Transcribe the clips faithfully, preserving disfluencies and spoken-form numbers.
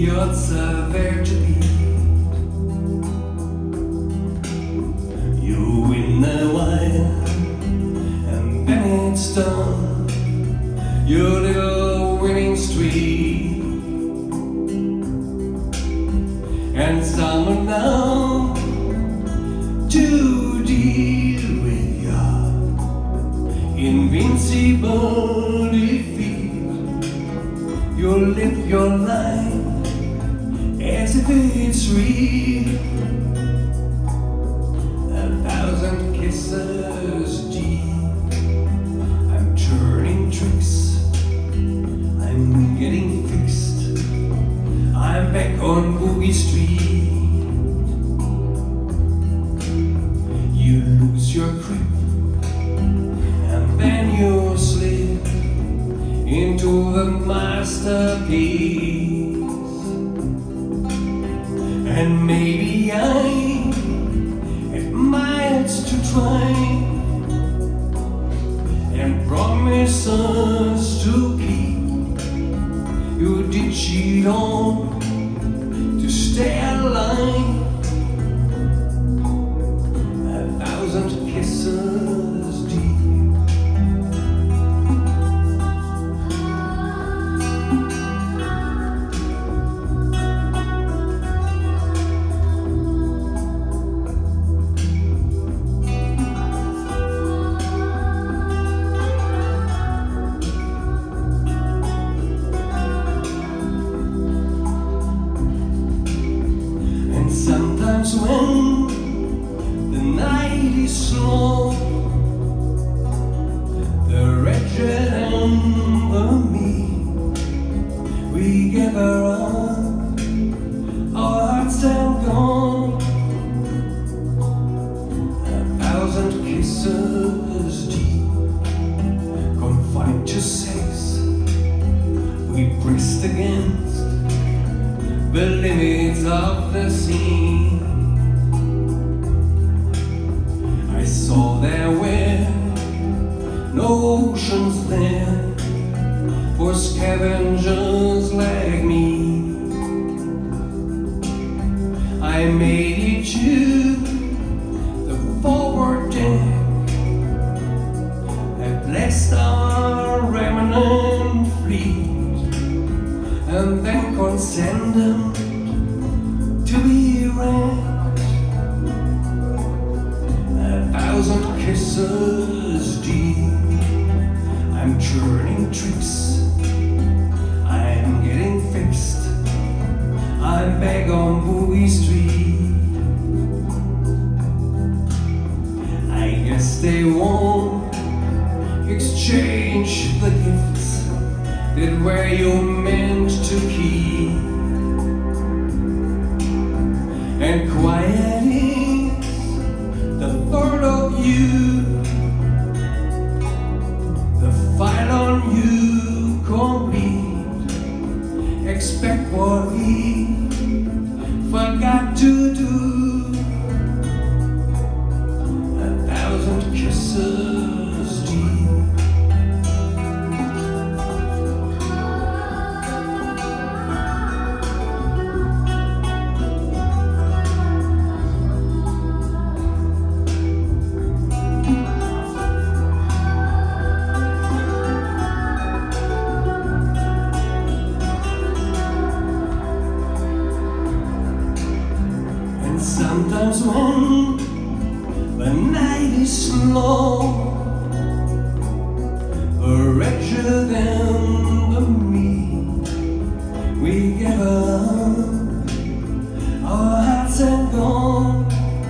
odds are there to be. You win a while and then it's done, your little winning streak. And someone now to deal with your invincible defeat. You live your life as if it's real. A thousand kisses deep. I'm turning tricks, I'm getting fixed, I'm back on Boogie Street. You lose your grip and then you slip into the masterpiece. And maybe I admired to try and promises to keep. You did cheat on to stay alive. A thousand kisses deep. Sometimes when the night is slow, the wretched and the mean, we gather around, our hearts are gone. A thousand kisses deep, confined to sex, we pressed against the limits of the scene. I saw there were no oceans there for scavengers like me. I made it to the forward deck, at last our remnant fleet, and then consented to be wrecked. A thousand kisses deep. I'm turning tricks, I'm getting fixed, I'm back on Boogie Street. I guess they won't exchange the gifts that were you meant to keep. And quiet is the thought of you, the fight on you complete. Expect what we forgot to do. A thousand kisses deep. Sometimes when the night is slow, wretched and the mean, we gather around, our hearts are gone.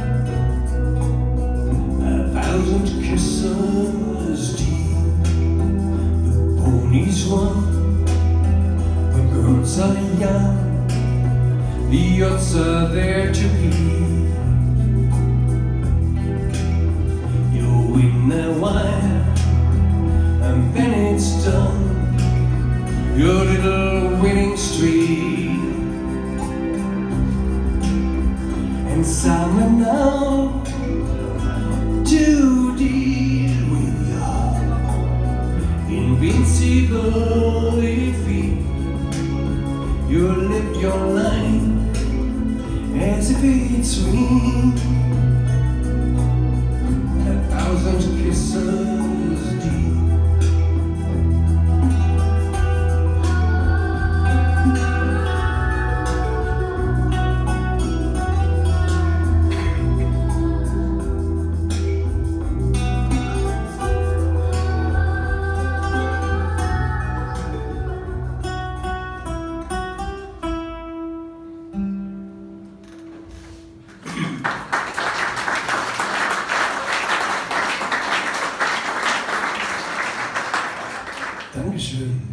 A thousand kisses deep. The ponies run, the girls are young, the odds are there to be. Win a while and then it's done, your little winning streak. And someone now to deal with your invincible defeat. You live your line as if it's sweet.